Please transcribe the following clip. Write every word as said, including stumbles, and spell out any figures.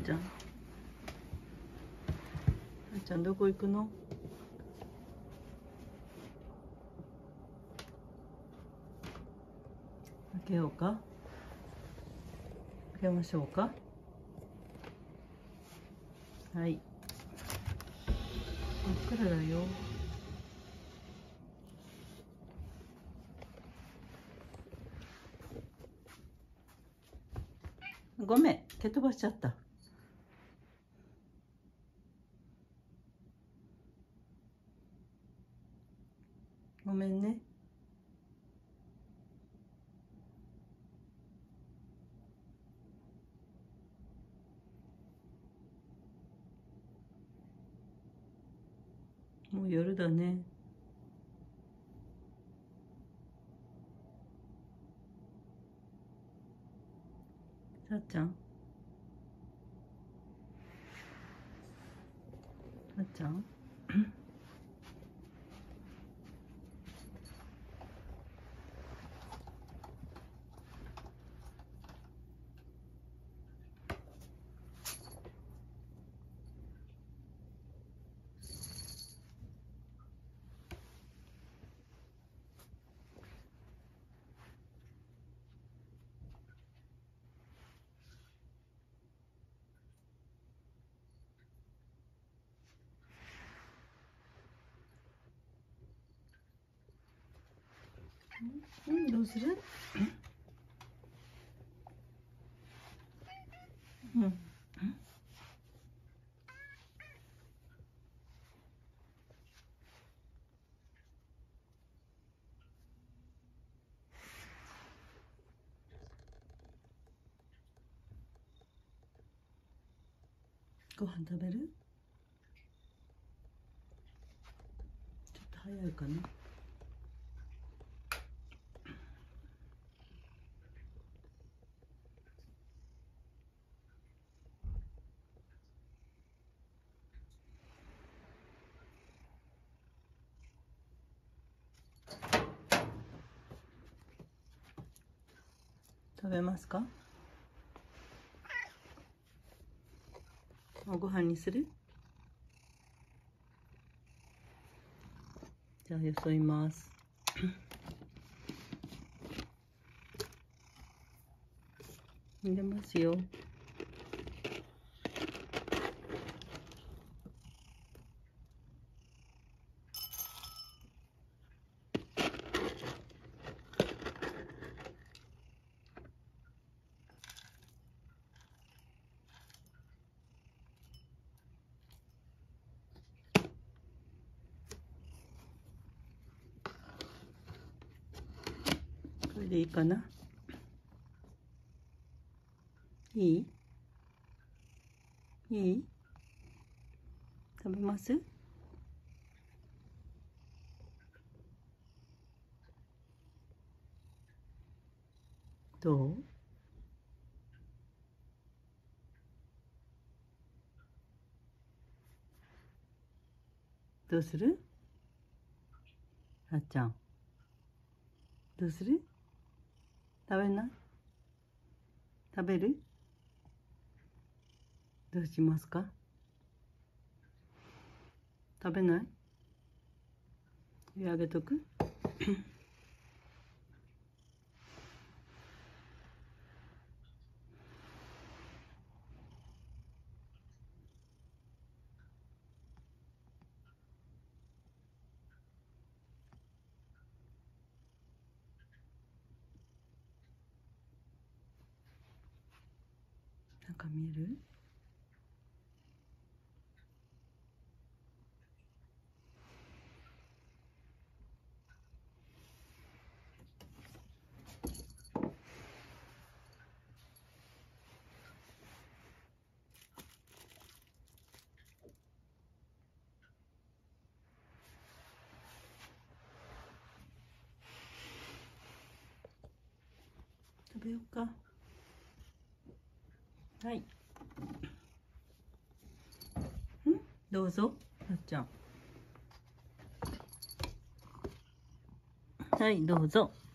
ちゃん。はっちゃんどこ行くの？開けようか。開けましょうか。はい。真っ暗だよ。ごめん、蹴飛ばしちゃった。ごめんね。もう夜だね。さっちゃん。さっちゃん。うん、どうする？うん。ご飯食べる？ちょっと早いかな。食べますか？おご飯にする？じゃあよそいます。入れますよ。これでいいかな？いい？いい？食べます？どう？どうする？あっちゃん。どうする？食べない？食べる？どうしますか？食べない？上あげとく？なんか見える？食べようか。はい。ん？どうぞ、あっちゃん。はい、どうぞ。